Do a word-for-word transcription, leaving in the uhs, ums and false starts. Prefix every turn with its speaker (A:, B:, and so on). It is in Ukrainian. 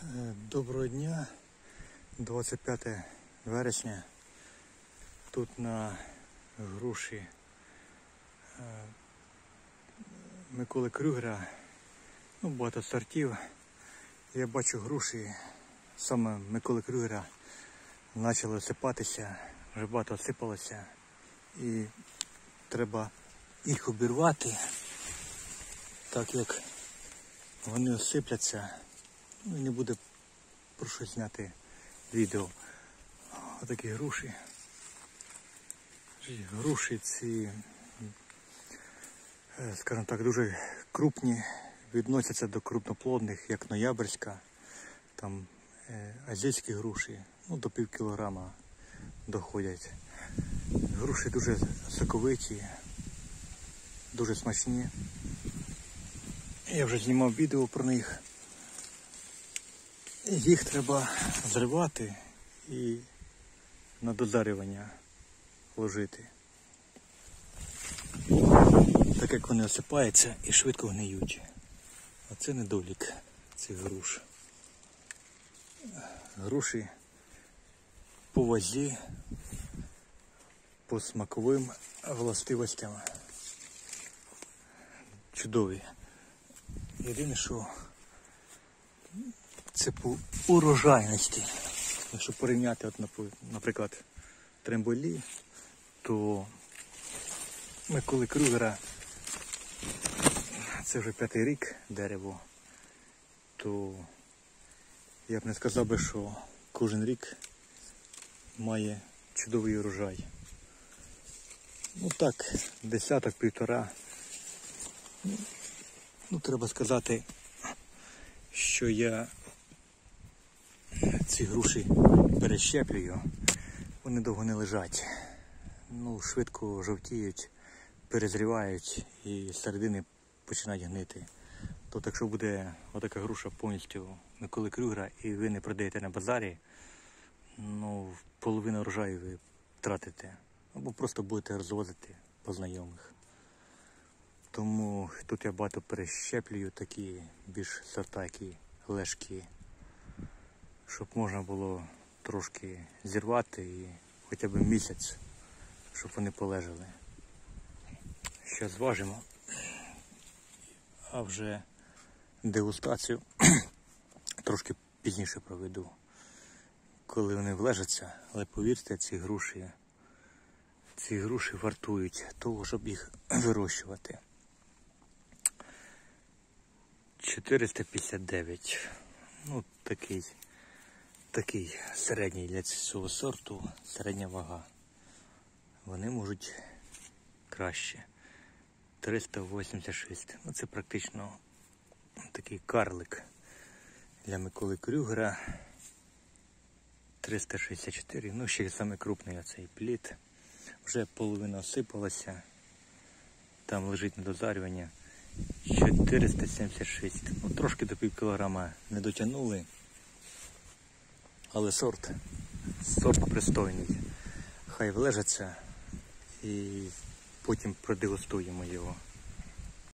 A: Доброго дня, двадцять п'яте вересня. Тут на груші Миколи Крюгера, ну, багато сортів. Я бачу, груші саме Миколи Крюгера почали осипатися, вже багато осипалося, і треба їх обірвати, так як вони осипляться. Ну і не буде про що зняти відео. Отакі груші. Груші ці, скажімо так, дуже крупні, відносяться до крупноплодних, як ноябрьська, там е, азійські груші, ну до пів кілограма доходять. Груші дуже соковиті, дуже смачні. Я вже знімав відео про них. Їх треба зривати і на дозарювання ложити. Так як вони осипаються і швидко гниють. А це недолік цих груш. Груші по вазі, по смаковим властивостям чудові. Єдине, що це по урожайності. Якщо порівняти, от, наприклад, тремболі, то Миколи Крюгера, це вже п'ятий рік дерево, то я б не сказав би, що кожен рік має чудовий урожай. Ну так, десяток-півтора. Ну, треба сказати, що я ці груші перещеплюю, вони довго не лежать. Ну, швидко жовтіють, перезрівають і з середини починають гнити. Тобто, якщо буде отака груша повністю Миколи Крюгера і ви не продаєте на базарі, ну, половину врожаю ви втратите. Або просто будете розвозити по знайомих. Тому тут я багато перещеплюю такі більш сорта, які лежкі, щоб можна було трошки зірвати і хоча б місяць, щоб вони полежали. Ще зважимо, а вже дегустацію трошки пізніше проведу, коли вони влежаться. Але повірте, ці груші, ці груші вартують того, щоб їх вирощувати. чотириста п'ятдесят дев'ять. Ну, такий, такий середній для цього сорту, середня вага. Вони можуть краще. триста вісімдесят шість. Ну, це практично такий карлик для Миколи Крюгера. триста шістдесят чотири. Ну, ще саме крупний оцей плід. Вже половина осипалася. Там лежить на дозарювання. чотириста сімдесят шість. Ну, трошки до пів кілограма не дотягнули. Але сорт, сорт пристойний. Хай влежаться і потім продегустуємо його.